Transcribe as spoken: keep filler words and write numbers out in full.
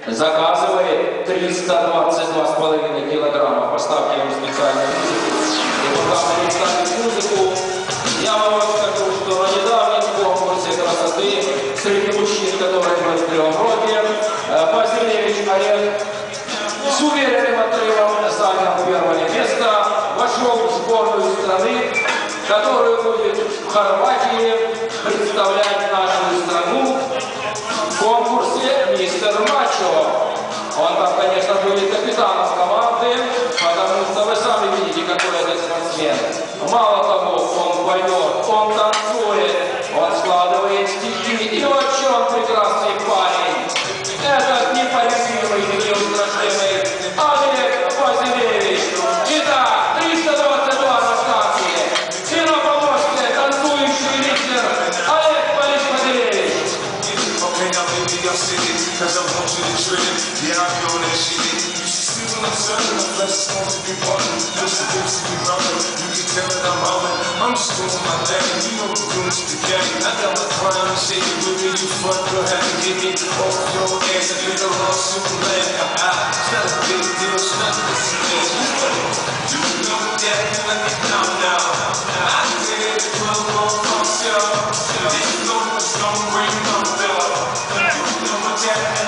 заказывает триста двадцать два с половиной килограмма. Поставьте ему специальную музыку. И пока мы ставим музыку, я вам расскажу, что на недавнем конкурсе красоты среди мужчин, которые были в Кривом-Роге, Базилевич Олег с уверенным отрывом занял первое место, вошел в сборную страны, которую будет в Хорватии представлять нашу страну в конкурсе «Мистер Мачо». Он там, конечно, будет капитаном команды, потому что вы сами видите, какой это спортсмен. Мало того, он поет, он танцует, он складывает стихи, и вообще он прекрасный парень. Этот непобедимый, неустрашимый Олег Базилевич. Итак, триста двадцать два на старте. И на помосте танцующий лидер Олег Борис Базилевич. Cause I want you to trip, yeah, I feel that shit. You should see when I'm serving, the flesh is going to be bumping. Push the hips to be rubbing, you can tell that I'm humming. I'm just doing my thing, you know the goons to the game. I got my crown and shake it with me, you front, girl, have to get me off your ass. I feel the wrong Superman. It's not a big deal, it's nothing to see this. You know that, you let me down now. I did the club on myself. This know what's gonna bring them down. You know what that